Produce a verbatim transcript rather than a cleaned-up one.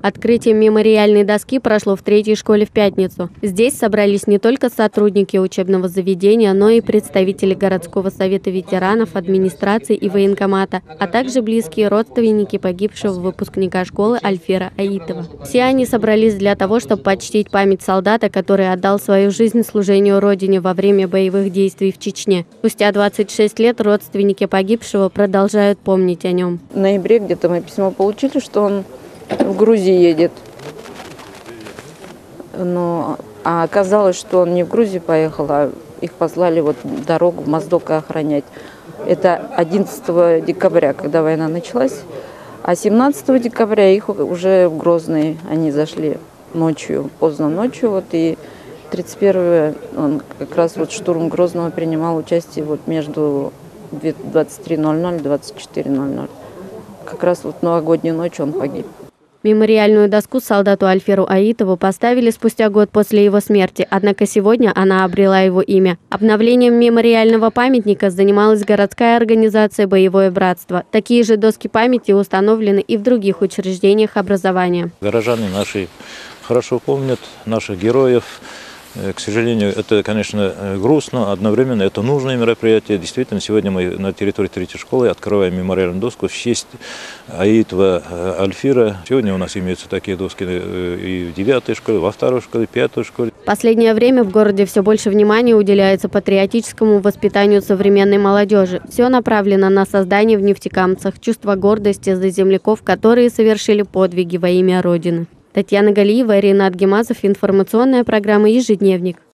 Открытие мемориальной доски прошло в третьей школе в пятницу. Здесь собрались не только сотрудники учебного заведения, но и представители городского совета ветеранов, администрации и военкомата, а также близкие родственники погибшего выпускника школы Альфира Аитова. Все они собрались для того, чтобы почтить память солдата, который отдал свою жизнь служению Родине во время боевых действий в Чечне. Спустя двадцать шесть лет родственники погибшего продолжают помнить о нем. В ноябре где-то мы письмо получили, что он в Грузии едет. Но, а оказалось, что он не в Грузию поехал, а их послали вот дорогу в Моздока охранять. Это одиннадцатого декабря, когда война началась. А семнадцатого декабря их уже в Грозный они зашли ночью, поздно ночью. Вот, и тридцать первого он как раз вот штурм Грозного принимал участие вот между двадцать три ноль ноль и двадцать четыре ноль ноль. Как раз вот новогоднюю ночь он погиб. Мемориальную доску солдату Альфиру Аитову поставили спустя год после его смерти, однако сегодня она обрела его имя. Обновлением мемориального памятника занималась городская организация «Боевое братство». Такие же доски памяти установлены и в других учреждениях образования. Горожане наши хорошо помнят наших героев. К сожалению, это, конечно, грустно, одновременно это нужное мероприятие. Действительно, сегодня мы на территории третьей школы открываем мемориальную доску в честь Аитова Альфира. Сегодня у нас имеются такие доски и в девятой школе, во второй школе, в пятой школе. В последнее время в городе все больше внимания уделяется патриотическому воспитанию современной молодежи. Все направлено на создание в нефтекамцах чувства гордости за земляков, которые совершили подвиги во имя Родины. Татьяна Галиева, Ринат Гемазов, информационная программа «Ежедневник».